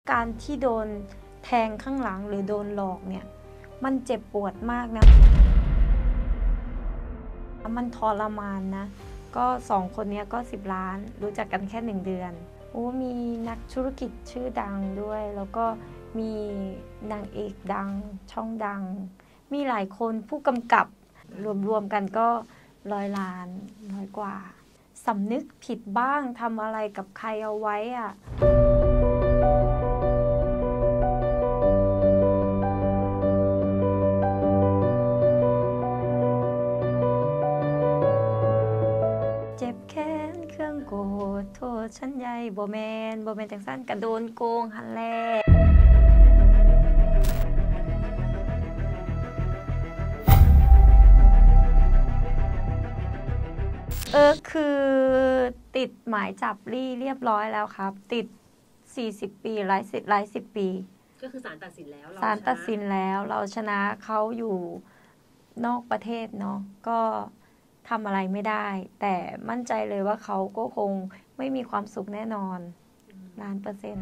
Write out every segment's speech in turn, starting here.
การที่โดนแทงข้างหลังหรือโดนหลอกเนี่ยมันเจ็บปวดมากนะมันทรมานนะก็2 คนนี้ก็10 ล้านรู้จักกันแค่1 เดือนมีนักธุรกิจชื่อดังด้วยแล้วก็มีนางเอกดังช่องดังมีหลายคนผู้กำกับรวมกันก็100 ล้าน100 กว่าสำนึกผิดบ้างทำอะไรกับใครเอาไว้อะเจ็บแค้นเครื่องโกรธโทษฉันใหญ่บ่แมนจังสั้นกระโดนโกงหันแลคือติดหมายจับลี่เรียบร้อยแล้วครับติด40 ปีหลายสิบปีก็คือศาลตัดสินแล้วศาลตัดสินแล้วเราชนะเขาอยู่นอกประเทศเนาะก็ทำอะไรไม่ได้แต่มั่นใจเลยว่าเขาก็คงไม่มีความสุขแน่นอน1,000,000%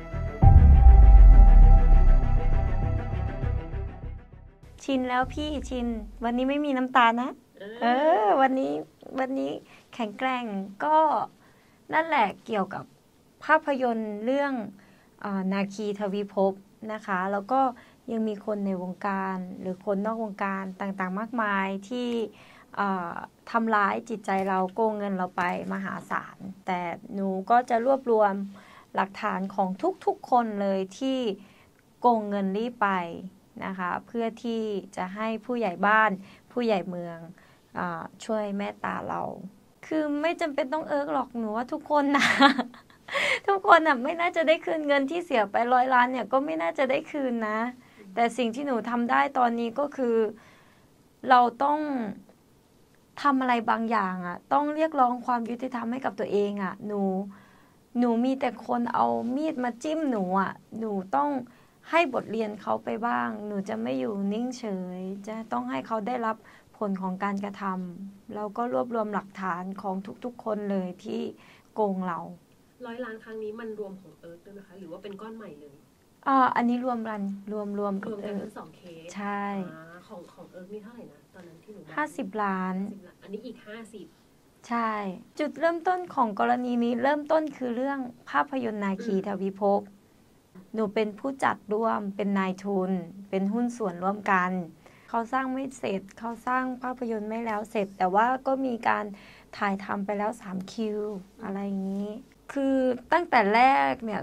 ชินแล้วพี่ชินวันนี้ไม่มีน้ำตานะวันนี้แข็งแกร่งก็นั่นแหละเกี่ยวกับภาพยนตร์เรื่องนาคีทวีภพนะคะแล้วก็ยังมีคนในวงการหรือคนนอกวงการต่างๆมากมายที่ทำร้ายจิตใจเราโกงเงินเราไปมหาศาลแต่หนูก็จะรวบรวมหลักฐานของทุกๆคนเลยที่โกงเงินลี่ไปนะคะเพื่อที่จะให้ผู้ใหญ่บ้านผู้ใหญ่เมืองช่วยเมตตาเราคือไม่จำเป็นต้องหรอกหนูว่าทุกคนนะ ทุกคนไม่น่าจะได้คืนเงินที่เสียไป100 ล้านเนี่ยก็ไม่น่าจะได้คืนนะแต่สิ่งที่หนูทำได้ตอนนี้ก็คือเราต้องทำอะไรบางอย่างต้องเรียกร้องความยุติธรรมให้กับตัวเองหนูมีแต่คนเอามีดมาจิ้มหนูหนูต้องให้บทเรียนเขาไปบ้างหนูจะไม่อยู่นิ่งเฉยจะต้องให้เขาได้รับผลของการกระทำแล้วก็รวบรวมหลักฐานของทุกๆคนเลยที่โกงเรา 100 ล้านครั้งนี้มันรวมของด้วยไหมคะหรือว่าเป็นก้อนใหม่เลยอันนี้รวมกันรวมกันทั้ง2 เคสใช่ของนี่เท่าไหร่นะตอนนั้นที่หนู 50 ล้านอันนี้อีก50 ใช่จุดเริ่มต้นของกรณีนี้เริ่มต้นคือเรื่องภาพยนตร์นาคีทวีภพหนูเป็นผู้จัดร่วมเป็นนายทุนเป็นหุ้นส่วนร่วมกันเขาสร้างไม่เสร็จเขาสร้างภาพยนตร์ไม่แล้วเสร็จแต่ว่าก็มีการถ่ายทำไปแล้ว3 คิวอะไรอย่างนี้คือตั้งแต่แรกเนี่ย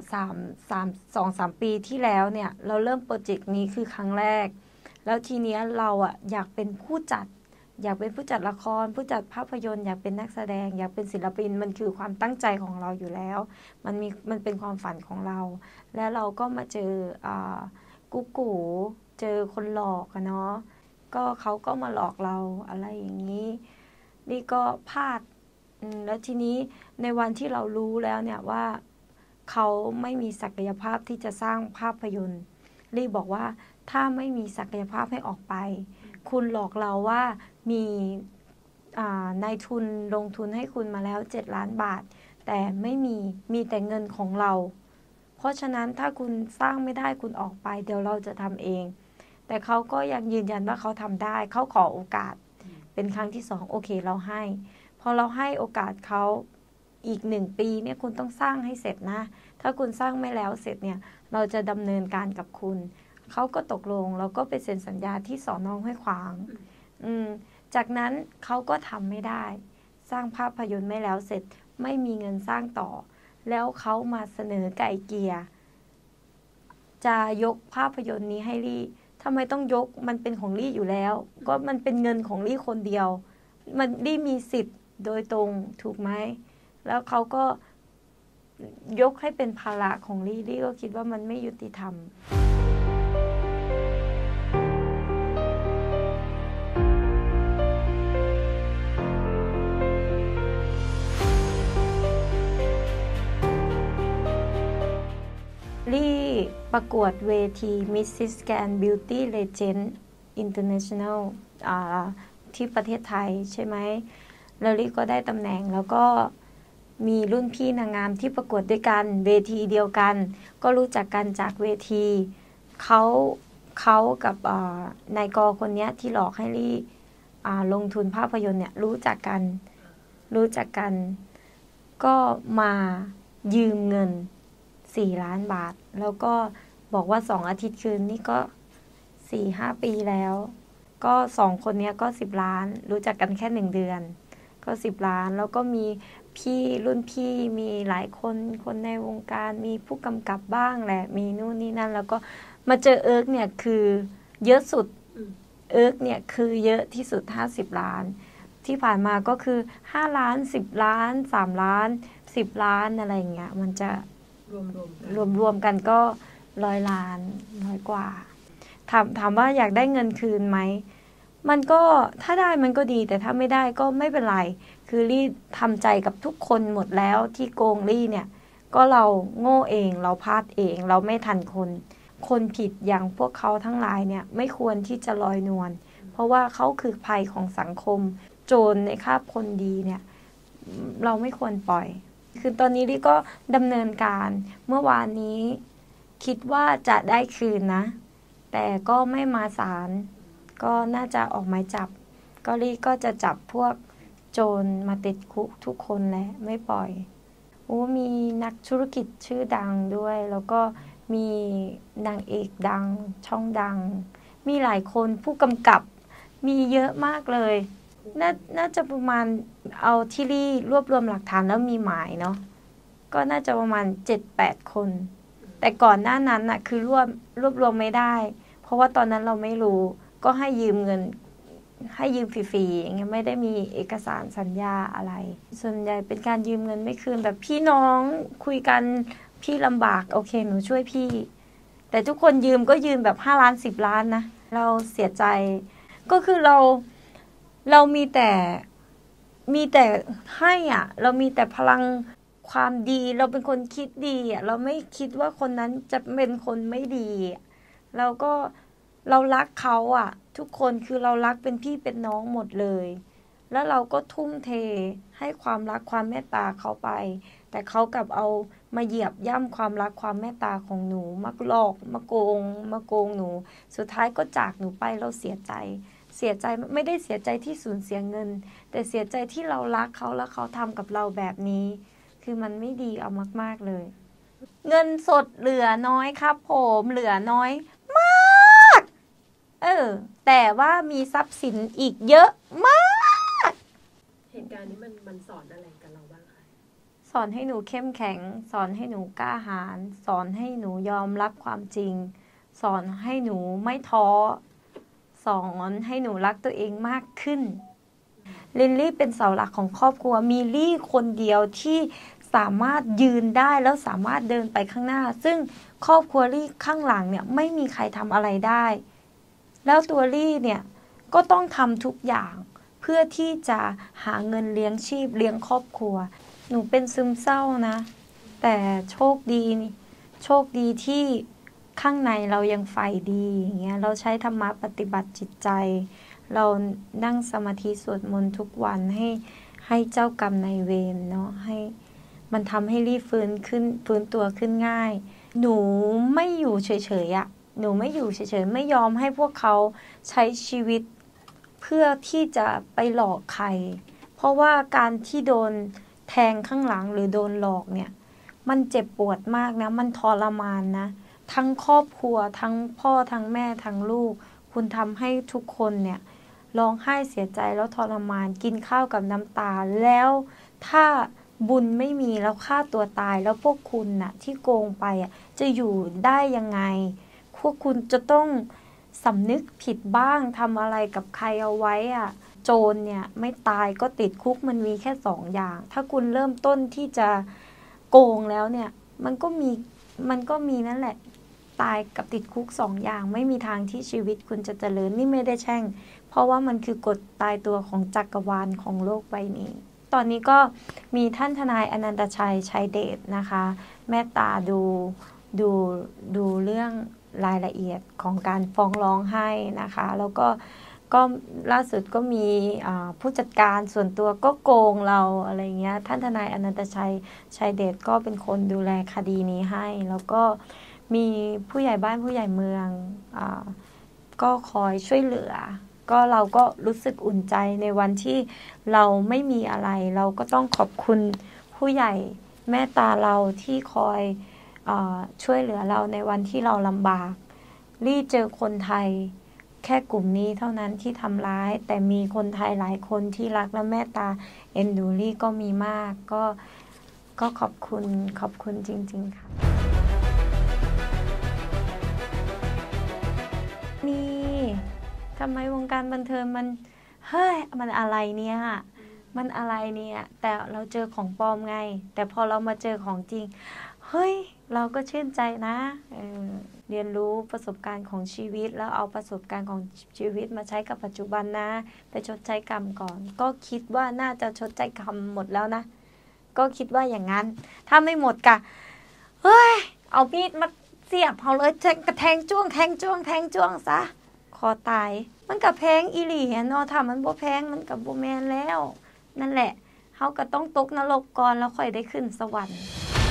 2-3 ปีที่แล้วเนี่ยเราเริ่มโปรเจกต์นี้คือครั้งแรกแล้วทีเนี้ยเราอยากเป็นผู้จัดละครผู้จัดภาพยนตร์อยากเป็นนักแสดงอยากเป็นศิลปินมันคือความตั้งใจของเราอยู่แล้วมันเป็นความฝันของเราแล้วเราก็มาเจอกุ๊กกูเจอคนหลอกเนาะก็เขาก็มาหลอกเราอะไรอย่างนี้นี่ก็พลาดแล้วทีนี้ในวันที่เรารู้แล้วเนี่ยว่าเขาไม่มีศักยภาพที่จะสร้างภาพยนตร์ลี่บอกว่าถ้าไม่มีศักยภาพให้ออกไปคุณหลอกเราว่ามีนายทุนลงทุนให้คุณมาแล้ว7 ล้านบาทแต่ไม่มีแต่เงินของเราเพราะฉะนั้นถ้าคุณสร้างไม่ได้คุณออกไปเดี๋ยวเราจะทำเองแต่เขาก็ยังยืนยันว่าเขาทำได้เขาขอโอกาสเป็นครั้งที่2โอเคเราให้พอเราให้โอกาสเขาอีก1 ปีเนี่ยคุณต้องสร้างให้เสร็จนะถ้าคุณสร้างไม่แล้วเสร็จเนี่ยเราจะดำเนินการกับคุณเขาก็ตกลงแล้วก็ไปเซ็นสัญญาที่สน.ห้วยขวางจากนั้นเขาก็ทำไม่ได้สร้างภาพยนตร์ไม่แล้วเสร็จไม่มีเงินสร้างต่อแล้วเขามาเสนอไก่เกลี่ยจะยกภาพยนตร์นี้ให้ลี่ทำไมต้องยกมันเป็นของลี่อยู่แล้วก็มันเป็นเงินของลี่คนเดียวมันลี่มีสิทธิ์โดยตรงถูกไหมแล้วเขาก็ยกให้เป็นภาระของลี่ก็คิดว่ามันไม่ยุติธรรมลี่ประกวดเวที Mrs. Grand Beauty Legend International ที่ประเทศไทยใช่ไหมแล้วลี่ก็ได้ตำแหน่งแล้วก็มีรุ่นพี่นางงามที่ประกวดด้วยกันเวทีเดียวกันก็รู้จักกันจากเวทีเขากับนายกคนนี้ที่หลอกให้ลี่ลงทุนภาพยนตร์เนี่ยรู้จักกันก็มายืมเงิน4 ล้านบาทแล้วก็บอกว่า2 อาทิตย์คืนนี่ก็ 4-5 ปีแล้วก็2 คนนี้ก็10 ล้านรู้จักกันแค่1 เดือนก็10 ล้านแล้วก็มีพี่รุ่นพี่มีหลายคนในวงการมีผู้กำกับบ้างแหละมีนู่นนี่นั่นแล้วก็มาเจอเอิร์กเนี่ยคือเยอะสุดเอิร์กเนี่ยคือเยอะที่สุด50 ล้านที่ผ่านมาก็คือ5 ล้าน10 ล้าน3 ล้าน10 ล้านอะไรอย่างเงี้ยมันจะรวมกันก็100 ล้าน100 กว่าถามว่าอยากได้เงินคืนไหมมันก็ถ้าได้มันก็ดีแต่ถ้าไม่ได้ก็ไม่เป็นไรคือลี่ทำใจกับทุกคนหมดแล้วที่โกงลี่เนี่ยก็เราโง่เองเราพลาดเองเราไม่ทันคนผิดอย่างพวกเขาทั้งหลายเนี่ยไม่ควรที่จะลอยนวลเพราะว่าเขาคือภัยของสังคมโจรในคราบคนดีเนี่ยเราไม่ควรปล่อยคือตอนนี้ลี่ก็ดำเนินการเมื่อวานนี้คิดว่าจะได้คืนนะแต่ก็ไม่มาศาลก็น่าจะออกหมายจับก็ลี่ก็จะจับพวกโจรมาติดคุกทุกคนแหละไม่ปล่อยมีนักธุรกิจชื่อดังด้วยแล้วก็มีนางเอกดังช่องดังมีหลายคนผู้กำกับมีเยอะมากเลยน่าจะประมาณเอาที่ลี่รวบรวมหลักฐานแล้วมีหมายเนาะก็น่าจะประมาณ 7-8 คนแต่ก่อนหน้านั้นน่ะคือรวบรวมไม่ได้เพราะว่าตอนนั้นเราไม่รู้ก็ให้ยืมเงินให้ยืมฟรีๆอย่างเงี้ยไม่ได้มีเอกสารสัญญาอะไรส่วนใหญ่เป็นการยืมเงินไม่คืนแบบพี่น้องคุยกันพี่ลำบากโอเคหนูช่วยพี่แต่ทุกคนยืมก็ยืมแบบ5 ล้าน10 ล้านนะเราเสียใจก็คือเรามีแต่ให้อ่ะเรามีแต่พลังความดีเราเป็นคนคิดดีอ่ะเราไม่คิดว่าคนนั้นจะเป็นคนไม่ดีเรารักเขาอ่ะทุกคนคือเรารักเป็นพี่เป็นน้องหมดเลยแล้วเราก็ทุ่มเทให้ความรักความเมตตาเขาไปแต่เขากลับเอามาเหยียบย่ำความรักความเมตตาของหนูมาหลอกมาโกงหนูสุดท้ายก็จากหนูไปเราเสียใจไม่ได้เสียใจที่สูญเสียเงินแต่เสียใจที่เรารักเขาแล้วเขาทำกับเราแบบนี้คือมันไม่ดีเอามากๆเลยเงินสดเหลือน้อยครับผมเหลือน้อยมากแต่ว่ามีทรัพย์สินอีกเยอะมากเหตุการณ์นี้มันสอนอะไรกับเราบ้างคะสอนให้หนูเข้มแข็งสอนให้หนูกล้าหาญสอนให้หนูยอมรับความจริงสอนให้หนูไม่ท้อสอนให้หนูรักตัวเองมากขึ้นลินลี่เป็นเสาหลักของครอบครัวมีลี่คนเดียวที่สามารถยืนได้แล้วสามารถเดินไปข้างหน้าซึ่งครอบครัวลี่ข้างหลังเนี่ยไม่มีใครทำอะไรได้แล้วตัวลี่เนี่ยก็ต้องทำทุกอย่างเพื่อที่จะหาเงินเลี้ยงชีพเลี้ยงครอบครัวหนูเป็นซึมเศร้านะแต่โชคดีที่ข้างในเรายังใฝ่ดีอย่างเงี้ยเราใช้ธรรมะปฏิบัติจิตใจเรานั่งสมาธิสวดมนต์ทุกวันให้เจ้ากรรมนายเวรเนาะให้มันทำให้รีฟื้นตัวขึ้นง่ายหนูไม่อยู่เฉยๆอะหนูไม่อยู่เฉยๆไม่ยอมให้พวกเขาใช้ชีวิตเพื่อที่จะไปหลอกใครเพราะว่าการที่โดนแทงข้างหลังหรือโดนหลอกเนี่ยมันเจ็บปวดมากนะมันทรมานนะทั้งครอบครัวทั้งพ่อทั้งแม่ทั้งลูกคุณทำให้ทุกคนเนี่ยร้องไห้เสียใจแล้วทรมานกินข้าวกับน้ำตาแล้วถ้าบุญไม่มีแล้วฆ่าตัวตายแล้วพวกคุณน่ะที่โกงไปอ่ะจะอยู่ได้ยังไงพวกคุณจะต้องสำนึกผิดบ้างทำอะไรกับใครเอาไว้อ่ะโจรเนี่ยไม่ตายก็ติดคุกมันมีแค่2 อย่างถ้าคุณเริ่มต้นที่จะโกงแล้วเนี่ยมันก็มีนั่นแหละตายกับติดคุก2 อย่างไม่มีทางที่ชีวิตคุณจะเจริญนี่ไม่ได้แช่งเพราะว่ามันคือกฎตายตัวของจักรวาลของโลกใบนี้ตอนนี้ก็มีท่านทนายอนันตชัยชัยเดชนะคะเมตตาดูเรื่องรายละเอียดของการฟ้องร้องให้นะคะแล้วก็ก็ล่าสุดก็มีผู้จัดการส่วนตัวก็โกงเราอะไรเงี้ยท่านทนายอนันตชัยเดชก็เป็นคนดูแลคดีนี้ให้แล้วก็มีผู้ใหญ่บ้านผู้ใหญ่เมืองก็คอยช่วยเหลือก็เราก็รู้สึกอุ่นใจในวันที่เราไม่มีอะไรเราก็ต้องขอบคุณผู้ใหญ่แม่ตาเราที่คอยช่วยเหลือเราในวันที่เราลำบากลี่เจอคนไทยแค่กลุ่มนี้เท่านั้นที่ทำร้ายแต่มีคนไทยหลายคนที่รักและแม่ตาเอ็นดูลี่ก็มีมากก็ขอบคุณจริงๆค่ะนี่ทำไมวงการบันเทิงมันเฮ้ยมันอะไรเนี่ยมันอะไรเนี่ยแต่เราเจอของปลอมไงแต่พอเรามาเจอของจริงเฮ้ยเราก็ชื่นใจนะเรียนรู้ประสบการณ์ของชีวิตแล้วเอาประสบการณ์ของชีวิตมาใช้กับปัจจุบันนะไปชดใช้กรรมก่อนก็คิดว่าน่าจะชดใช้กรรมหมดแล้วนะก็คิดว่าอย่างนั้นถ้าไม่หมดกะเฮ้ยเอามีดมาเสียบเอาเลยแทงจ้วงซะคอตายมันกับแพงอีหลีเนาะถ้ามันบ่แพงมันกับบ่แมนแล้วนั่นแหละเขาก็ต้องตกนรกก่อนแล้วค่อยได้ขึ้นสวรรค์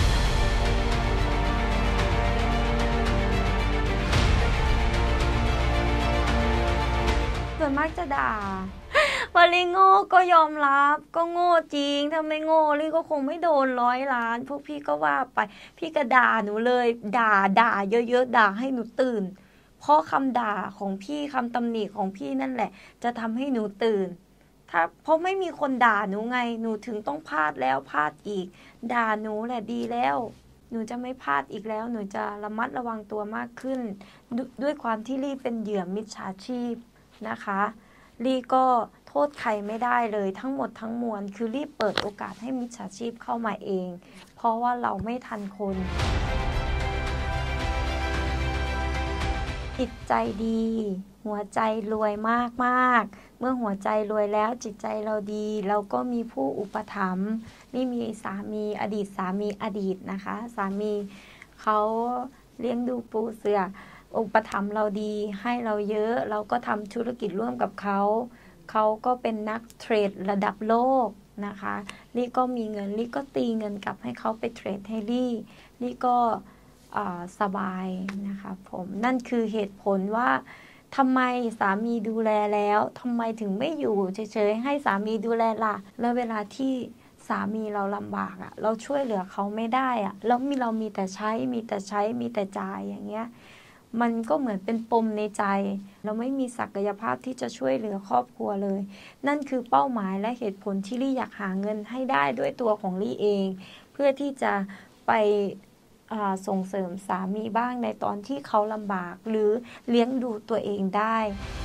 ส่วนมากจะด่าว่าลี่โง่ก็ยอมรับก็โง่จริงถ้าไม่โง่ลี่ก็คงไม่โดน100 ล้านพวกพี่ก็ว่าไปพี่ก็ด่าหนูเลยด่าเยอะๆด่าให้หนูตื่นเพราะคำด่าของพี่คำตำหนิของพี่นั่นแหละจะทำให้หนูตื่นเพราะไม่มีคนด่าหนูไงหนูถึงต้องพลาดแล้วพลาดอีกด่าหนูแหละดีแล้วหนูจะไม่พลาดอีกแล้วหนูจะระมัดระวังตัวมากขึ้นด้วยความที่ลี่เป็นเหยื่อมิจฉาชีพนะคะลี่ก็โทษใครไม่ได้เลยทั้งหมดทั้งมวลคือลี่เปิดโอกาสให้มิจฉาชีพเข้ามาเองเพราะว่าเราไม่ทันคนจิตใจดีหัวใจรวยมากเมื่อหัวใจรวยแล้วจิตใจเราดีเราก็มีผู้อุปถัมภ์นี่มีสามีอดีตสามีอดีตนะคะสามีเขาเลี้ยงดูปูเสืออุปถัมภ์เราดีให้เราเยอะเราก็ทำธุรกิจร่วมกับเขาก็เป็นนักเทรดระดับโลกนะคะลี่ก็มีเงินลี่ก็ตีเงินกลับให้เขาไปเทรดให้ลี่ก็สบายนะคะผมนั่นคือเหตุผลว่าทำไมสามีดูแลแล้วทำไมถึงไม่อยู่เฉยๆให้สามีดูแลล่ะแล้วเวลาที่สามีเราลำบากเราช่วยเหลือเขาไม่ได้แล้วเรามีแต่ใช้มีแต่จ่ายอย่างเงี้ยมันก็เหมือนเป็นปมในใจเราไม่มีศักยภาพที่จะช่วยเหลือครอบครัวเลยนั่นคือเป้าหมายและเหตุผลที่ลี่อยากหาเงินให้ได้ด้วยตัวของลี่เองเพื่อที่จะไปส่งเสริมสามีบ้างในตอนที่เขาลำบากหรือเลี้ยงดูตัวเองได้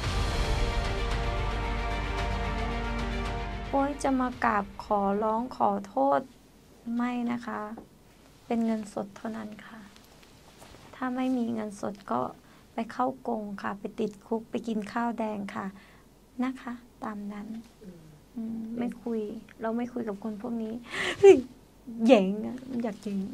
โอ้ยจะมากราบขอร้องขอโทษไม่นะคะเป็นเงินสดเท่านั้นค่ะถ้าไม่มีเงินสดก็ไปเข้ากรงค่ะไปติดคุกไปกินข้าวแดงค่ะนะคะตามนั้นไม่คุยเราไม่คุยกับคนพวกนี้แย่งอยากแย่ง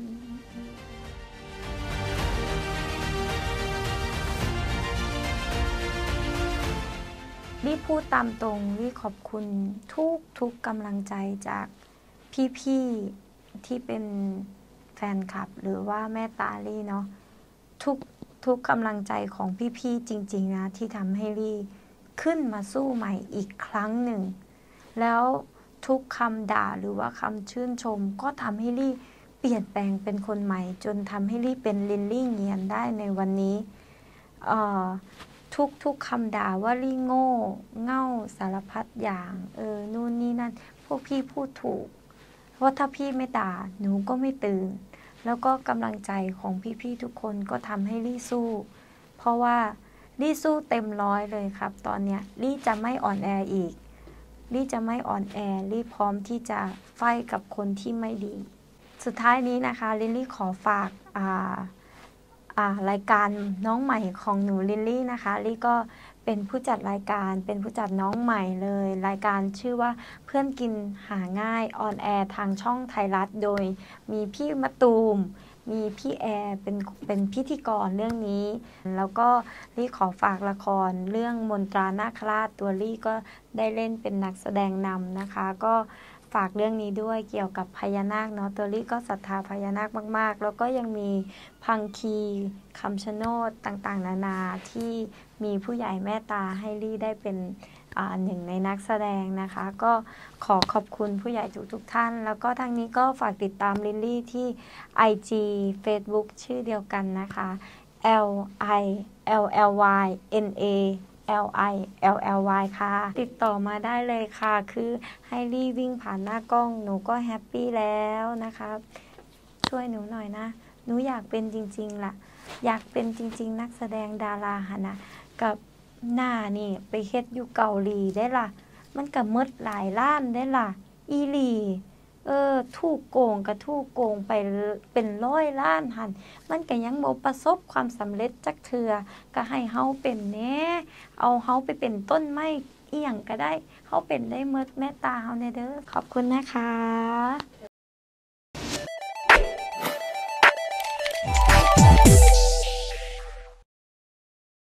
ลี่พูดตามตรงลี่ขอบคุณทุกกำลังใจจากพี่ๆที่เป็นแฟนคลับหรือว่าแม่ตาลี่เนาะทุกกำลังใจของพี่ๆจริงๆนะที่ทำให้ลี่ขึ้นมาสู้ใหม่อีกครั้งหนึ่งแล้วทุกคำด่าหรือว่าคำชื่นชมก็ทำให้ลี่เปลี่ยนแปลงเป็นคนใหม่จนทำให้ลี่เป็นลินลี่เงียนได้ในวันนี้ทุกคำด่าว่าลี่โง่เง่าสารพัดอย่างนู่นนี่นั่นพวกพี่พูดถูกเพราะถ้าพี่ไม่ด่าหนูก็ไม่ตื่นแล้วก็กำลังใจของพี่ๆทุกคนก็ทำให้ลี่สู้เพราะว่าลี่สู้เต็มร้อยเลยครับตอนเนี้ยลี่จะไม่อ่อนแออีกลี่จะไม่อ่อนแอลี่พร้อมที่จะไฟกับคนที่ไม่ดีสุดท้ายนี้นะคะลิลลี่ขอฝากรายการน้องใหม่ของหนูลิลลี่นะคะลี่ก็เป็นผู้จัดรายการเป็นผู้จัดน้องใหม่เลยรายการชื่อว่าเพื่อนกินหาง่ายออนแอร์ทางช่องไทยรัฐโดยมีพี่มะตูมมีพี่แอร์เป็นพิธีกรเรื่องนี้ แล้วก็ลี่ขอฝากละครเรื่องมนตรานาคราชตัวลี่ก็ได้เล่นเป็นนักแสดงนำนะคะ ก็ฝากเรื่องนี้ด้วยเกี่ยวกับพญานาคเนาะตัวลี่ก็ศรัทธาพญานาคมากๆแล้วก็ยังมีพังคีคำชะโนดต่างๆนานาที่มีผู้ใหญ่แม่ตาให้ลี่ได้เป็นหนึ่งในนักแสดงนะคะก็ขอขอบคุณผู้ใหญ่ทุกท่านแล้วก็ทางนี้ก็ฝากติดตามลิลลี่ที่ IG Facebook ชื่อเดียวกันนะคะ LILLYNALILLY ค่ะติดต่อมาได้เลยค่ะคือให้ลี่วิ่งผ่านหน้ากล้องหนูก็แฮปปี้แล้วนะคะช่วยหนูหน่อยนะหนูอยากเป็นจริงๆล่ะอยากเป็นจริงๆนักแสดงดาราหะนะกับหน้านี่ไปเฮ็ดอยู่เกาหลีได้ล่ะมันก็หมดหลายล้านได้ล่ะอีหลีถูกโกงก็ถูกโกงไปเป็น100 ล้านหันมันก็ยังบ่ประสบความสำเร็จจักเทื่อก็ให้เฮาเป็นแหน่เอาเฮาไปเป็นต้นไม้อีหยังก็ได้เฮาเป็นได้หมดแม่ตาเฮาแน่เด้อขอบคุณนะคะ